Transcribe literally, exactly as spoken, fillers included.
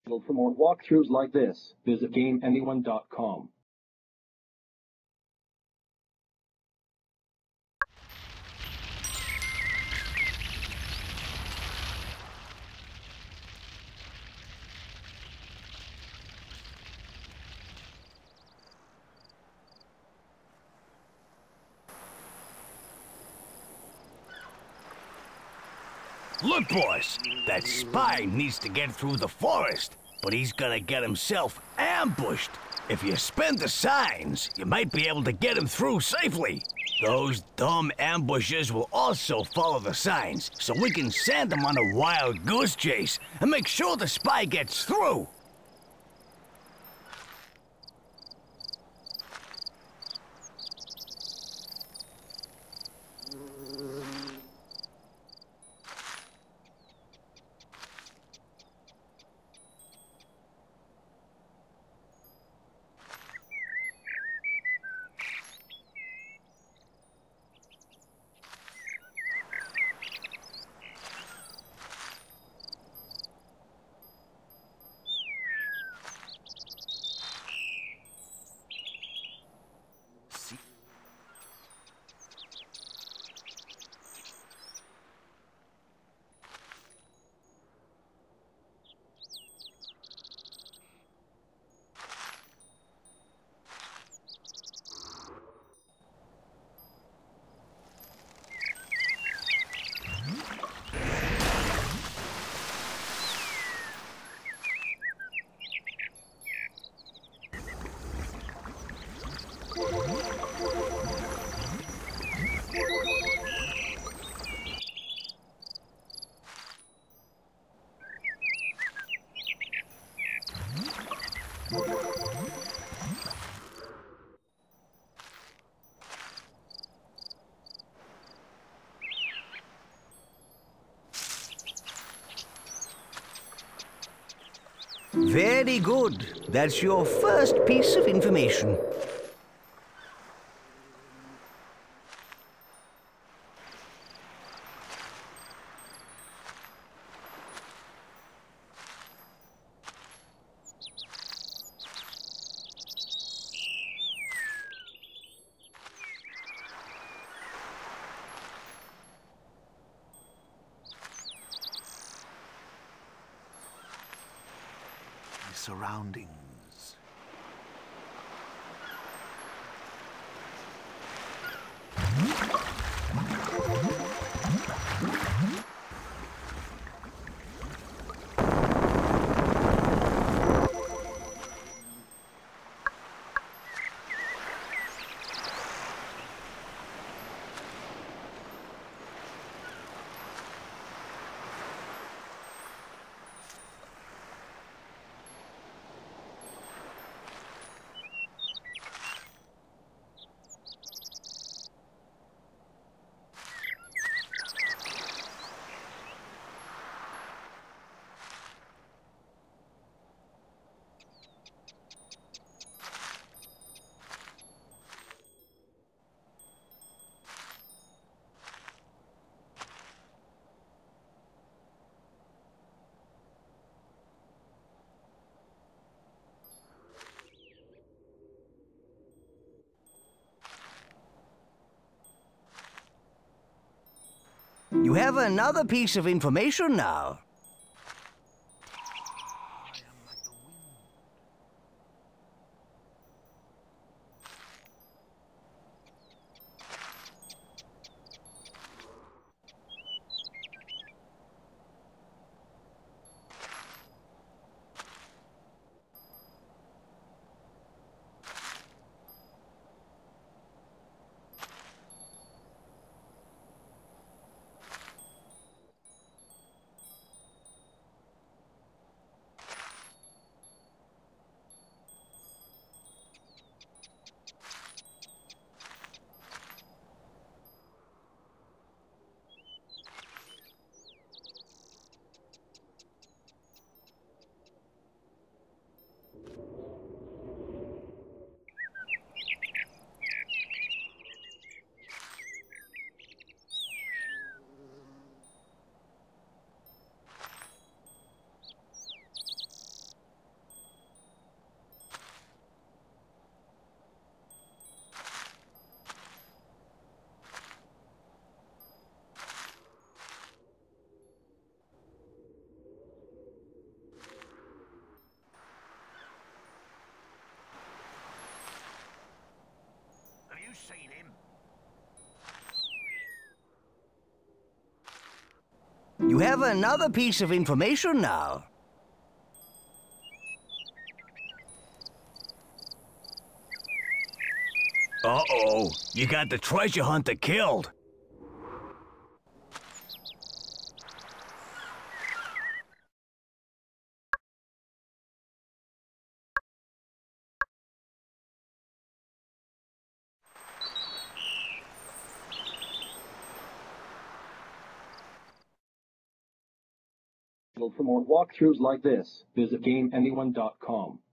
For more walkthroughs like this, visit game anyone dot com. Look, boss, that spy needs to get through the forest, but he's gonna get himself ambushed. If you spin the signs, you might be able to get him through safely. Those dumb ambushers will also follow the signs, so we can send them on a wild goose chase and make sure the spy gets through. Very good. That's your first piece of information. Surroundings. You have another piece of information now. you seen him? You have another piece of information now. Uh-oh, you got the treasure hunter killed. For more walkthroughs like this, visit Game Anyone dot com.